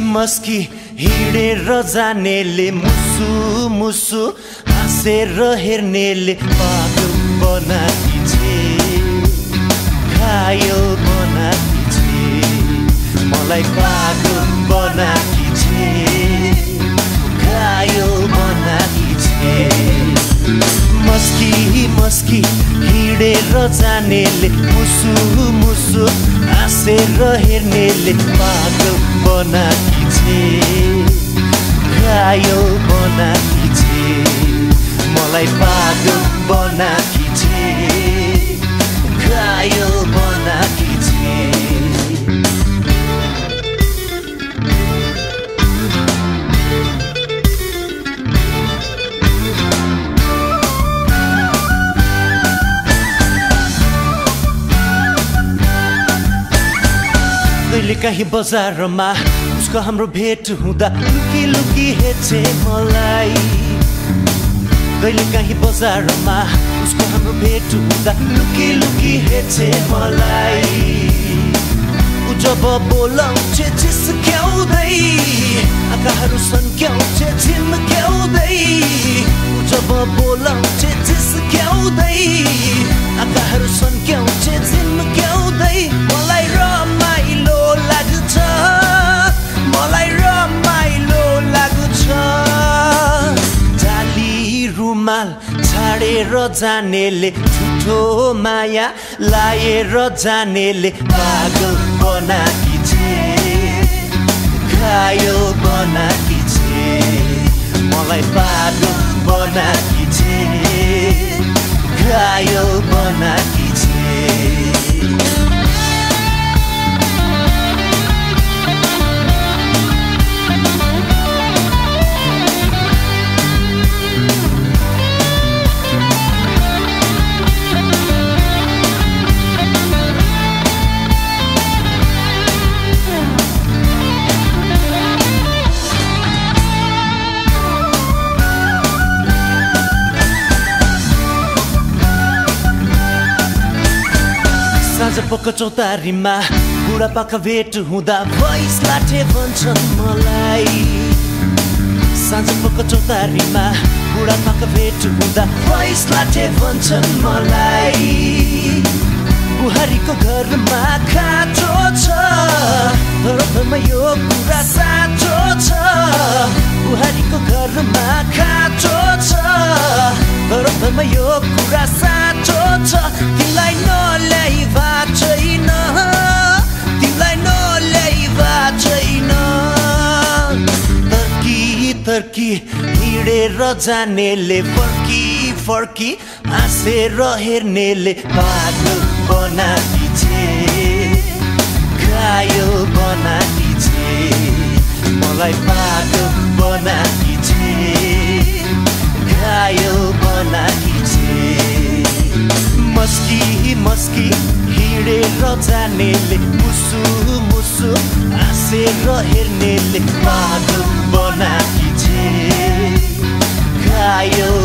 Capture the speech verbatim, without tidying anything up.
मस्की हिँडेर जानेले मुसु मुसु हाँसेर हेर्नेले पागल बनाकी छे घायल बनाकी छे मलाई पागल बनाकी छे घायल बनाकी छे मस्की मस्की हिँडेर जानेले मुसु मुसु हाँसेर हेर्नेले पागल बनाकी छे घायल बनाकी छे मलाई पागल बनाकी छे घायल बनाकी छे कहिले काहीँ बजारमा उसको हाम्रो भेट हुँदा लुकी लुकी हेर्छे मलाई कहिले काहीँ बजारमा उसको हाम्रो भेट हुँदा लुकी लुकी हेर्छे मलाई उ जब बोलाउँछे झिस्क्याउँदै आँखाहरू सन्क्याउँछे झिम्क्याउँदै उ जब बोलाउँछे झिस्क्याउँदै आँखाहरू सन्क्याउँछे झिम्क्याउँदै मलाई रमाइलो लाग्छ मलाई रमाइलो लाग्छ जाली रुमाल छाडेर जानेले झुठो माया लाएर जानेले पागल बनाकी छे घायल बनाकी छे मलाई पागल बनाकी छे घायल बनाकी छे पक्क चौतारीमा बुढापाका भेट हुँदा भैँस लाठे भन्छन् मलाई साँझ पक्क चौतारीमा बुढापाका भेट हुँदा भैँस लाठे भन्छन् मलाई बुहारीको घरमा खाँचो छ तर धर्म यो कुरा साँचो छ बुहारीको घरमा खाँचो छ तर धर्म यो कुरा साँचो छ तिमीलाई नल्याइ भा छैन तिमीलाई नल्याइ भा छैन तर्की तर्की हिँडेर जानेले फर्की फर्की हाँसेर हेर्नेले पागल बनाकी छे घायल बनाकी छे मलाई पागल बनाकी छे घायल बनाकी छे मस्की मस्की हिँडेर जानेले मुसु मुसु हाँसेर हेर्नेले पागल बनाकी छे घायल